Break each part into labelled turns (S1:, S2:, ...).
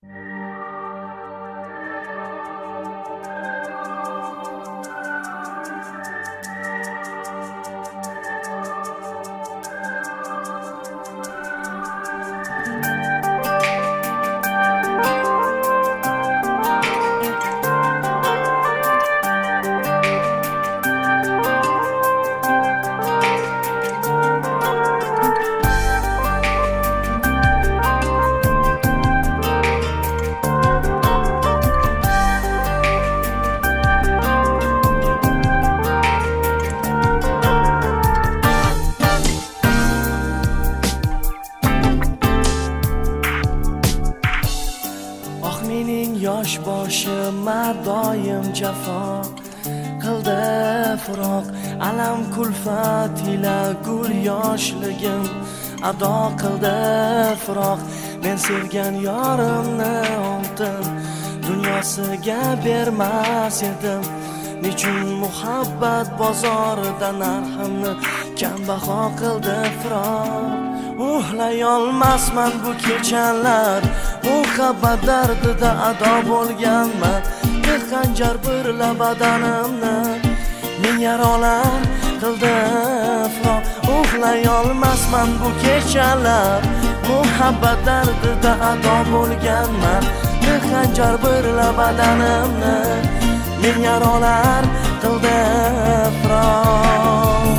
S1: Yosh boshimga doim jafo qildi firoq, alam kulfat ila gul yoshligim ado qildi firoq. Men sevgan yorimni oltin dunyosiga bermas edim. Nechun muhabbat bozorida narximni kambaho qildi firoq. Uxlay olmasman bu kechalar, muhabbat dardida ado bo'lganman. Bir xanjar birla badanimni ming yarolar qildi firoq. Uxlay olmasman bu kechalar, muhabbat dardida ado bo'lganman. Bir xanjar birla badanimni ming yarolar qildi firoq.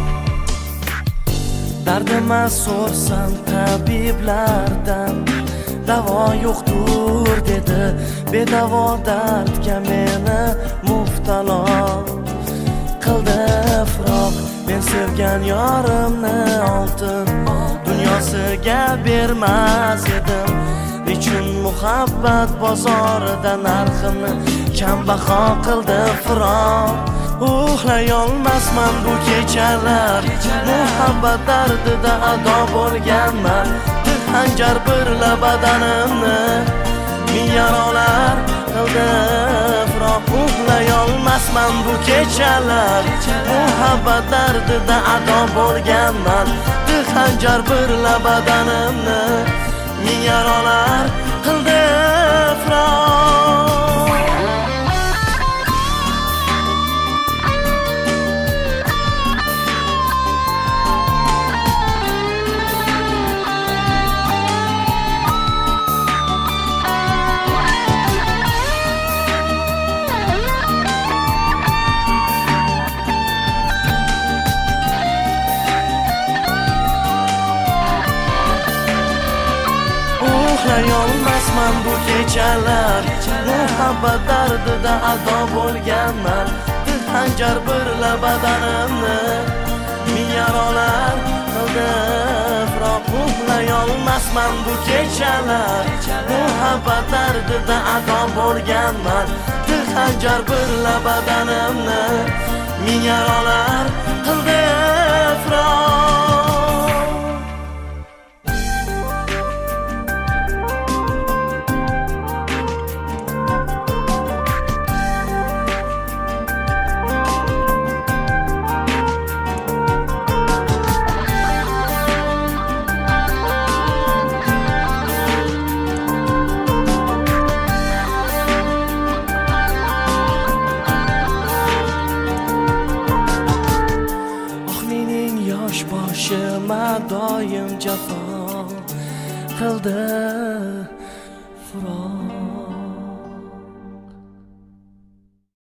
S1: Dardimni so'rsam tabiblardan davo yo'qdir dedi. Bedavo dardga meni muftalo qildi firoq. Men sevgan yorimni oltin dunyosiga bermas edim. Nechun muhabbat bozorida narximni kambaho qildi firoq. Uxlay olmasman bu kechalar, muhabbat dardida ado bo'lganman. Bir xanjar birla badanimni ming yarolar qildi firoq. Uxlay olmasman bu kechalar, muhabbat dardida ado bo'lganman. Bir xanjar birla badanimni ming yarolar qildi firoq. Uxlay olmasman bu kechalar, muhabbat dardida ado bo'lganman. Bir xanjar birla badanimni ming yarolar qildi firoq. Uxlay olmasman bu kechalar, muhabbat dardida ado bo'lganman. Bir xanjar birla badanimni ming yarolar qildi firoq. Boshimga doim jafo qildi firoq.